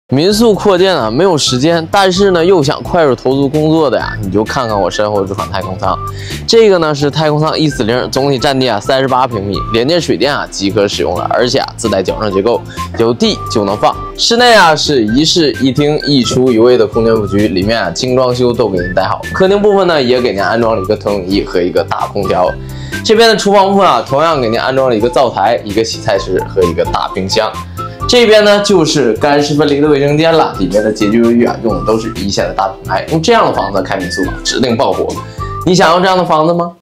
民宿扩建啊，没有时间，但是呢又想快速投入工作的呀，你就看看我身后这款太空舱。这个呢是太空舱140，总体占地啊38平米，连接水电啊即可使用了，而且自带绞绳结构，有地就能放。室内啊是一室一厅一厨一卫的空间布局，里面啊精装修都给您带好。客厅部分呢也给您安装了一个投影仪和一个大空调。这边的厨房部分啊，同样给您安装了一个灶台、一个洗菜池和一个大冰箱。这边呢就是干湿分离的卫生间了，里面的洁具卫浴啊用的都是一线的大品牌，用这样的房子开民宿啊，指定爆火。你想要这样的房子吗？